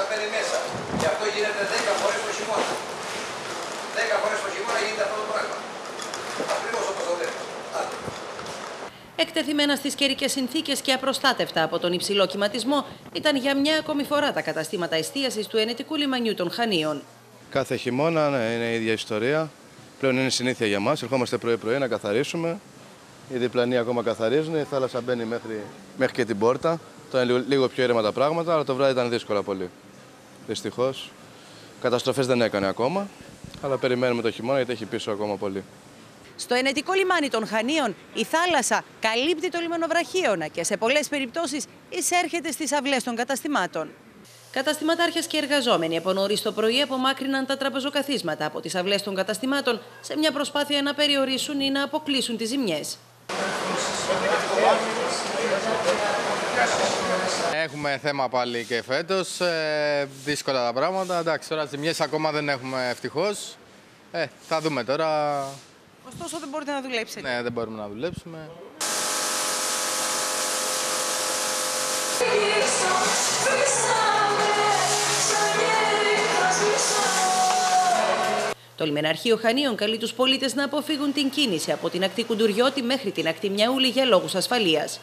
μπαίνει μέσα. Γι' αυτό γίνεται 10 φορές το χειμώνα. 10 φορές το χειμώνα γίνεται αυτό το πράγμα. Ακριβώς όπως το λέτε. Εκτεθειμένα στις καιρικές συνθήκες και απροστάτευτα από τον υψηλό κυματισμό, ήταν για μια ακόμη φορά τα καταστήματα εστίασης του ενετικού λιμανιού των Χανίων. Κάθε χειμώνα είναι η ίδια ιστορία. Πλέον είναι συνήθεια για μας. Ερχόμαστε πρωί-πρωί να καθαρίσουμε. Οι διπλανοί ακόμα καθαρίζουν. Η θάλασσα μπαίνει μέχρι και την πόρτα. Τώρα είναι λίγο πιο ήρεμα τα πράγματα, αλλά το βράδυ ήταν δύσκολα πολύ. Δυστυχώς. Καταστροφές δεν έκανε ακόμα, αλλά περιμένουμε το χειμώνα γιατί έχει πίσω ακόμα πολύ. Στο ενετικό λιμάνι των Χανίων, η θάλασσα καλύπτει το λιμενοβραχίωνα και σε πολλές περιπτώσεις εισέρχεται στις αυλές των καταστημάτων. Καταστηματάρχες και εργαζόμενοι από νωρίς το πρωί απομάκρυναν τα τραπεζοκαθίσματα από τις αυλές των καταστημάτων σε μια προσπάθεια να περιορίσουν ή να αποκλείσουν τις ζημιές. Έχουμε θέμα πάλι και φέτος, δύσκολα τα πράγματα. Εντάξει, τώρα ζημιές ακόμα δεν έχουμε ευτυχώς. Θα δούμε τώρα. Ωστόσο δεν μπορείτε να δουλέψετε. Ναι, δεν μπορούμε να δουλέψουμε. Το Λιμεναρχείο Χανίων καλεί τους πολίτες να αποφύγουν την κίνηση από την ακτή Κουντουριώτη μέχρι την ακτή Μιαούλη για λόγους ασφαλείας.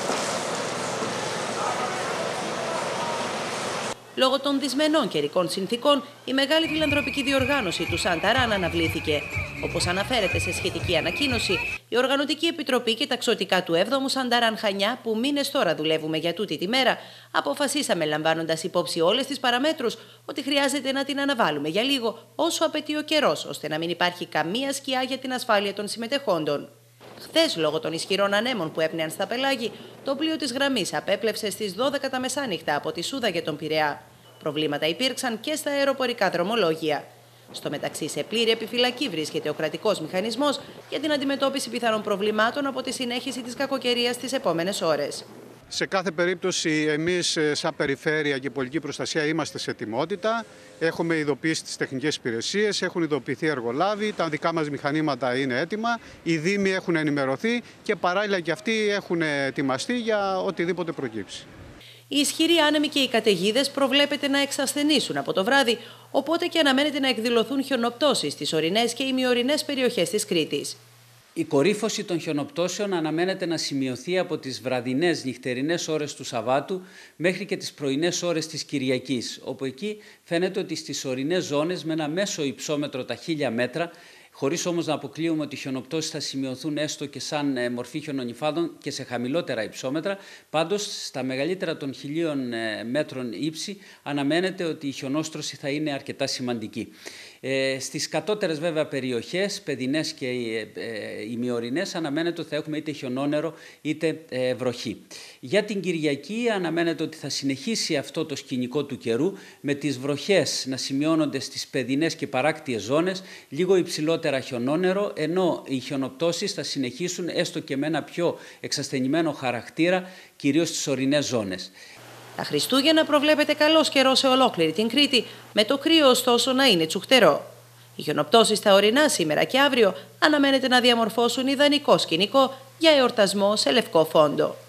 Λόγω των δυσμενών καιρικών συνθήκων, η μεγάλη φιλανθρωπική διοργάνωση του Σανταράν αναβλήθηκε. Όπως αναφέρεται σε σχετική ανακοίνωση, η Οργανωτική Επιτροπή και τα ξωτικά του 7ου Σανταράν Χανιά, που μήνες τώρα δουλεύουμε για τούτη τη μέρα, αποφασίσαμε, λαμβάνοντας υπόψη όλες τις παραμέτρους, ότι χρειάζεται να την αναβάλουμε για λίγο, όσο απαιτεί ο καιρός, ώστε να μην υπάρχει καμία σκιά για την ασφάλεια των συμμετεχόντων. Χθες, λόγω των ισχυρών ανέμων που έπνεαν στα πελάγη, το πλοίο της γραμμής απέπλευσε στις 12 τα μεσάνυχτα από τη Σούδα για τον Πειραιά. Προβλήματα υπήρξαν και στα αεροπορικά δρομολόγια. Στο μεταξύ, σε πλήρη επιφυλακή βρίσκεται ο κρατικός μηχανισμός για την αντιμετώπιση πιθανών προβλημάτων από τη συνέχιση της κακοκαιρίας τις επόμενες ώρες. Σε κάθε περίπτωση, εμείς σαν Περιφέρεια και Πολιτική Προστασία είμαστε σε ετοιμότητα. Έχουμε ειδοποιήσει τις τεχνικές υπηρεσίες, έχουν ειδοποιηθεί εργολάβοι, τα δικά μας μηχανήματα είναι έτοιμα, οι Δήμοι έχουν ενημερωθεί και παράλληλα και αυτοί έχουν ετοιμαστεί για οτιδήποτε προκύψει. Οι ισχυροί άνεμοι και οι καταιγίδες προβλέπεται να εξασθενήσουν από το βράδυ, οπότε και αναμένεται να εκδηλωθούν χιονοπτώσεις στις ορεινές και ημιορεινές περιοχές της Κρήτης. Η κορύφωση των χιονοπτώσεων αναμένεται να σημειωθεί από τις βραδινές νυχτερινές ώρες του Σαββάτου μέχρι και τις πρωινές ώρες της Κυριακής, όπου εκεί φαίνεται ότι στις ορεινές ζώνες με ένα μέσο υψόμετρο τα 1000 μέτρα, χωρίς όμως να αποκλείουμε ότι οι χιονοπτώσεις θα σημειωθούν έστω και σαν μορφή χιονονυφάδων και σε χαμηλότερα υψόμετρα. Πάντως, στα μεγαλύτερα των 1000 μέτρων ύψη αναμένεται ότι η χιονόστρωση θα είναι αρκετά σημαντική. Στις κατώτερες βέβαια περιοχές, παιδινές και ημιορεινές, αναμένεται ότι θα έχουμε είτε χιονόνερο είτε βροχή. Για την Κυριακή αναμένεται ότι θα συνεχίσει αυτό το σκηνικό του καιρού, με τις βροχές να σημειώνονται στις παιδινές και παράκτιες ζώνες, λίγο υψηλότερα χιονόνερο, ενώ οι χιονοπτώσεις θα συνεχίσουν έστω και με ένα πιο εξασθενημένο χαρακτήρα, κυρίως στις ορεινές ζώνες. Τα Χριστούγεννα προβλέπεται καλός καιρός σε ολόκληρη την Κρήτη, με το κρύο ωστόσο να είναι τσουχτερό. Οι χιονοπτώσεις στα ορεινά σήμερα και αύριο αναμένεται να διαμορφώσουν ιδανικό σκηνικό για εορτασμό σε λευκό φόντο.